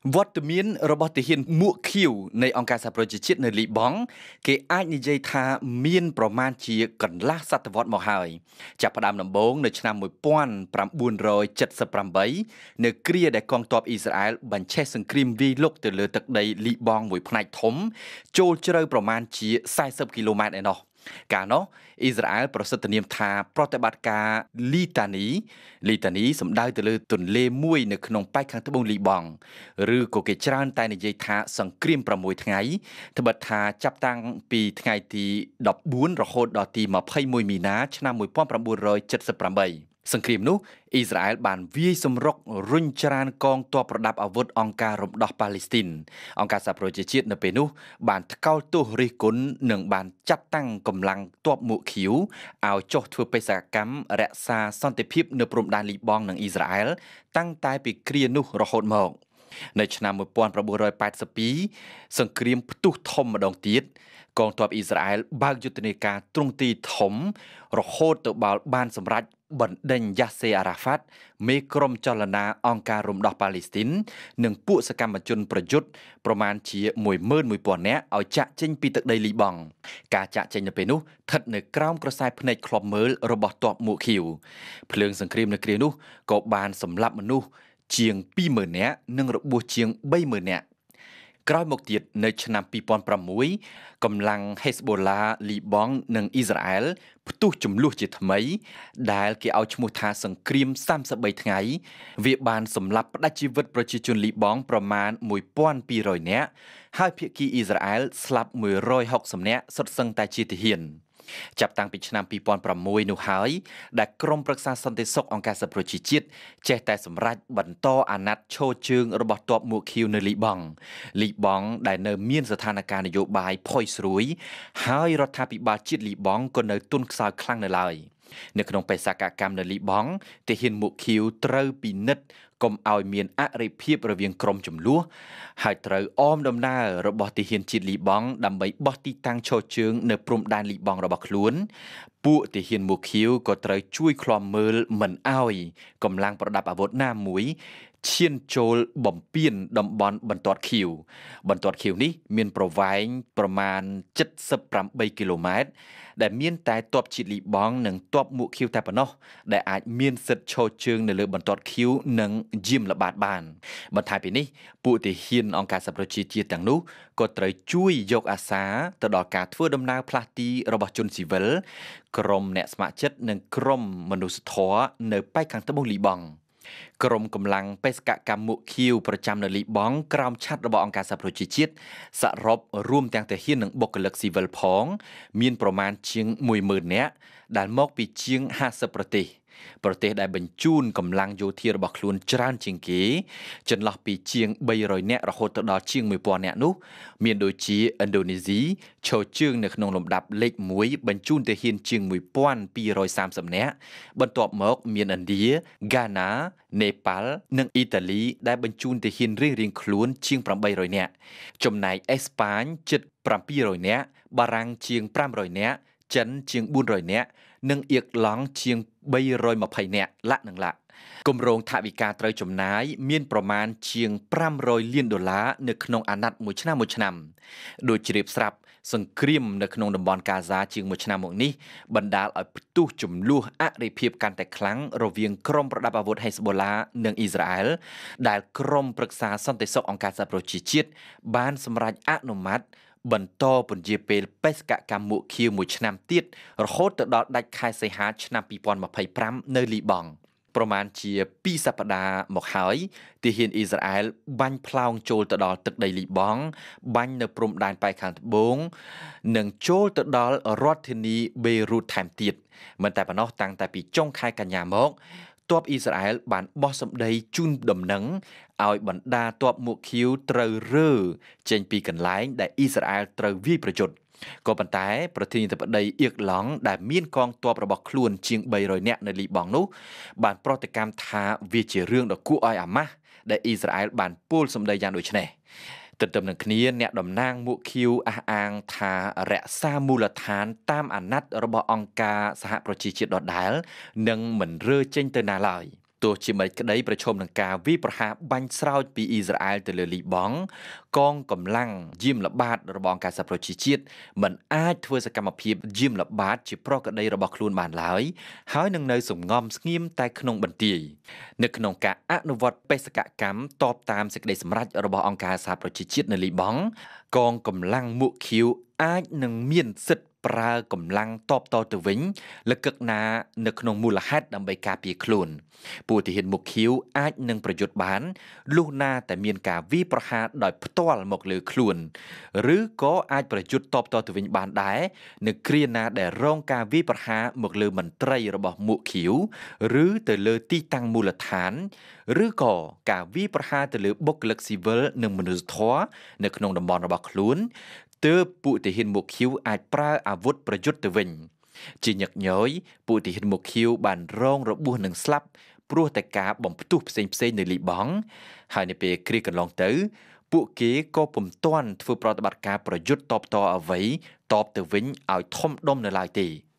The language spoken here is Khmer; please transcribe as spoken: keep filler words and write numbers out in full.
វត្តមានរបស់ទាហានមួកខៀវនៃអង្គការសហប្រជាជាតិនៅលីបង់គេអាចនិយាយថាមានប្រមាណជាកន្លះសតវត្សមកហើយចាប់ផ្ដើមដំបូងនៅឆ្នាំmột nghìn chín trăm bảy mươi támនៅគ្រាដែលកងទ័ពអ៊ីស្រាអែលបញ្ឆេះសង្គ្រាមវាយលុកទៅលើទឹកដីលីបង់មួយផ្នែកធំចូលជ្រៅប្រមាណជាสี่สิบគីឡូម៉ែត្រឯណោះកាលនោះអ៊ីស្រាអែលប្រសិទ្ធនាមថាប្រតិបត្តិការលីតានីលីតានីសំដៅទៅលើទន្លេមួយនៅក្នុងប៉ែកខាងត្បូងលីបង់ឬក៏គេច្រើនតែនិយាយថាសង្គ្រាមប្រាំមួយថ្ងៃត្បិតថាចាប់តាំងពីថ្ងៃទី14រហូតដល់ទីยี่สิบเอ็ดមីនាឆ្នាំmột nghìn chín trăm七mươi támសង្គ្រាមនោះអ៊ីស្រាអែលបានវាយសម្រុករុញច្រានកងទ័ពប្រដាប់អាវុធអង្គការរំដោះប៉ាឡេស្ទីនអង្គការសហប្រជាជាតិនៅពេលនោះបានថ្កោលទោសរិះគន់និងបានចាត់តាំងកម្លាំងទ័ពមួកខៀវឲ្យចុះធ្វើបេសកកម្មរក្សាសន្តិភាពនៅព្រំដែនលីបង់និងអ៊ីស្រាអែលតាំងតែពីគ្រានោះរហូតមកនៅឆ្នាំmột nghìn chín trăm tám mươi haiសង្គ្រាមផ្ទុះធំម្ដងទៀតកងទ័ពអ៊ីស្រាអែលបើកយុទ្ធនាការទ្រង់ទីធំរហូតទៅដល់បានសម្រេចបណ្ដេញយ៉ាសេអារ៉ាហ្វាត់មេក្រុមចលនាអង្គការរំដោះប៉ាឡេស្ទីននិងពួកសកម្មជនប្រយុទ្ធប្រមាណជាmột nghìn một trămនាក់ឲ្យចាក់ចេញពីទឹកដីលីបង់ការចាក់ចេញនៅពេលនោះស្ថិតនៅក្រោមក្រសែភ្នែកឃ្លាំមើលរបស់ទ័ពមួកខៀវភ្លើងសង្គ្រាមនៅគ្រានោះក៏បានសម្លាប់មនុស្សជាងពីរម៉ឺននាក់និងរបួសជាងបីម៉ឺននាក់ក្រោយមកទៀតនៅឆ្នាំពីរពាន់ប្រាំមួយកម្លាំង Hezbollah លីបង់និងអ៊ីស្រាអែលផ្ទុះចំនួនជាថ្មីដែលគេឲ្យឈ្មោះថាសង្គ្រាមសាមសិបបីថ្ងៃវាបានសម្លាប់ផ្តាច់ជីវិតប្រជាជនលីបង់ប្រមាណmột nghìn hai trămនាក់ហើយភាគីអ៊ីស្រាអែលស្លាប់một trăm sáu mươiនាក់សុទ្ធសឹងតែជាទាហានចាប់តាំងពីឆ្នាំពីរពាន់ប្រាំមួយនោះហើយដែលក្រុមប្រឹក្សាសន្តិសុខអង្គការសហប្រជាជាតិចេះតែសម្រេចបន្តអាណត្តិឈរជើងរបស់ទ័ពមួកខៀវនៅលីបង់លីបង់ដែលនៅមានស្ថានភាពនយោបាយផុយស្រួយហើយរដ្ឋាភិបាលជាតិលីបង់ក៏នៅទន់ខ្សោយខ្លាំងនៅឡើយនៅក្នុងបេសកកម្មនៅលីបង់ទាហានមួកខៀវត្រូវពិនិត្យកុំឲ្យមានអរិភាពរវាងក្រុមចំនួនហើយត្រូវអមដំណើររបស់ទាហានជាតិលីបង់ដើម្បីបោះទីតាំងឈរជើងនៅព្រំដែនលីបង់របស់ខ្លួនពួកទាហានមួកខៀវក៏ត្រូវជួយឃ្លាំមើលមិនឲ្យកម្លាំងប្រដាប់អាវុធណាមួយឈានចូលបំពេញតំបន់បន្ទាត់ខៀវបន្ទាត់ខៀវនេះមានប្រវែងប្រមាណseventy-eightគីឡូម៉ែត្រដែលមានតែទ័ពជាតិលីបង់និងទ័ពមួកខៀវតែប៉ុណ្ណោះដែលអាចមានសិទ្ធិឈរជើងនៅលើបន្ទាត់ខៀវនិងយាមល្បាតបានបន្ថែមពីនេះពួកទាហានអង្គការសហប្រជាជាតិទាំងនោះក៏ត្រូវជួយយកអាសាទៅដល់ការធ្វើដំណើរផ្លាស់ទីរបស់ជនស៊ីវិលក្រុមអ្នកស្ម័គ្រចិត្តនិងក្រុមមនុស្សធម៌នៅប៉ែកខាងត្បូងលីបង់ក្រុមកម្លាំងបេសកកម្មមួកខៀវប្រចាំនៅលីបង់ក្រោមឆ័ត្ររបស់អង្គការសហប្រជាជាតិសរុបរួមទាំងទាហាននិងបុគ្គលិកស៊ីវិលផងមានប្រមាណជាងមួយម៉ឺននាក់ដែលមកពីជាងห้าสิบប្រទេសប្រទេសដែលបញ្ជូនកម្លាំងយោធារបស់ខ្លួនច្រើនជាងគេចន្លោះពីជាងបីរយនាក់រហូតទៅដល់ជាងមួយពាន់នាក់នោះមានដូចជាឥណ្ឌូនេស៊ីឈរជើងនៅក្នុងលំដាប់លេខមួយបញ្ជូនទាហានជាងmột nghìn two hundred thirtyនាក់បន្ទាប់មកមានឥណ្ឌាហ្គាណានេប៉ាល់និងអ៊ីតាលីដែលបញ្ជូនទាហានរៀងៗខ្លួនជាងeight hundredនាក់ចំណែកអេស្ប៉ាញជិតseven hundredនាក់បារាំងជាងfive hundredនាក់ចិនជាងfour hundredនាក់និងអៀកឡង់ជាងthree hundred twentyនាក់លាក់នឹងលាក់គម្រោងថវិកាត្រូវចំណាយមានប្រមាណជាងfive hundredលានដុល្លារនៅក្នុងអាណត្តិមួយឆ្នាំមួយឆ្នាំដោយជ្រាបស្រាប់សង្គ្រាមនៅក្នុងតំបន់កាហ្សាជាងមួយឆ្នាំមកនេះបណ្ដាលឲ្យផ្ទុះចំនួនអរិភាពកាន់តែខ្លាំងរវាងក្រុមប្រដាប់អាវុធ Hezbollah និងអ៊ីស្រាអែលដែលក្រុមប្រឹក្សាសន្តិសុខអង្គការសហប្រជាជាតិបានសម្រេចអនុម័តបន្តពន្យាពេលបេសកកម្មមួកខៀវមួយឆ្នាំទៀតរហូតទៅដល់ដាច់ខែសីហាឆ្នាំtwo thousand twenty-fiveនៅលីបង់ប្រមាណជាពីរសប្តាហ៍មកហើយទាហានអ៊ីស្រាអែលបាញ់ផ្លោងចូលទៅដល់ទឹកដីលីបង់បាញ់នៅព្រំដែនប៉ែកខាងត្បូងនិងចូលទៅដល់រដ្ឋធានីបេរូតថែមទៀតមិនតែប៉ុណ្ណោះតាំងតែពីចុងខែកញ្ញាមកទ័ពអ៊ីស្រាអែលបានបោះសម្ដីជូនដំណឹងឲ្យបណ្ដាទ័ពមួកខៀវត្រូវរើចេញពីកន្លែងដែលអ៊ីស្រាអែលត្រូវវាយប្រយុទ្ធក៏ប៉ុន្តែប្រធានាធិបតីអៀកឡង់ដែលមានកងទ័ពរបស់ខ្លួនជាងthree hundredនាក់នៅលីបង់នោះបានប្រតិកម្មថាវាជារឿងដ៏គួរឲ្យអាម៉ាស់ដែលអ៊ីស្រាអែលបានពោលសម្ដីយ៉ាងដូចនេះទន្ទឹមនឹងគ្នាអ្នកតំណាងមួកខៀវអះអាងថារក្សាមូលដ្ឋានតាមអាណត្តិរបស់អង្គការសហប្រជាជាតិដដែលនិងមិនរើចេញទៅណាឡើយទោះជាមិនក្តីប្រឈមនឹងការវាយប្រហារបាញ់ស្រោចពីអ៊ីស្រាអែលទៅលើលីបង់កងកម្លាំងយាមល្បាតរបស់អង្គការសហប្រជាជាតិមិនអាចធ្វើសកម្មភាពយាមល្បាតជាប្រក្រតីរបស់ខ្លួនបានឡើយហើយនឹងនៅសំងំស្ងៀមតែក្នុងបន្ទាយនៅក្នុងការអនុវត្តបេសកកម្មតបតាមសេចក្តីសម្រេចរបស់អង្គការសហប្រជាជាតិនៅលីបង់កងកម្លាំងមួកឃីវអាចនឹងមានសិទ្ធិប្រើកម្លាំងតបតទៅវិញលកឹកណានៅក្នុងមូលហេតុដើម្បីការពារខ្លួនពួកទាហានមុខឃីវអាចនឹងប្រយុទ្ធបានលុះណាតែមានការវាយប្រហារដោយផ្ទាល់មកលើខ្លួនឬក៏អាចប្រយុទ្ធតបតទៅវិញបានដែរនៅគ្រាណាដែលរងការវាយប្រហារមកលើមន្ត្រីរបស់មុខឃីវឬទៅលើទីតាំងមូលដ្ឋានឬក៏ការវាយប្រហារទៅលើបុគ្គលិកស៊ីវិលនិងមនុស្សធម៌នៅក្នុងតំបន់របស់ខ្លួនទើបពួកទាហានមុខឃីវអាចប្រើអាវុធប្រយុទ្ធទៅវិញជាញឹកញយពួកទាហានមុខឃីវបានរងរបួសនិងស្លាប់ព្រោះតែការបំផ្ទុះផ្សេងផ្សេងនៅលីបង់ហើយនៅពេលគ្រាកន្លងទៅពួកគេក៏ពុំទាន់ធ្វើប្រតិបត្តិការប្រយុទ្ធតបតអ្វីតបទៅវិញឲ្យធំដុំនៅឡើយទេ